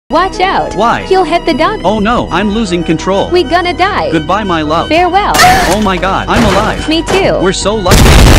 Watch out. Why? He'll hit the dog. Oh no, I'm losing control. We gonna die. Goodbye, my love. Farewell. Oh my god, I'm alive. Me too. We're so lucky.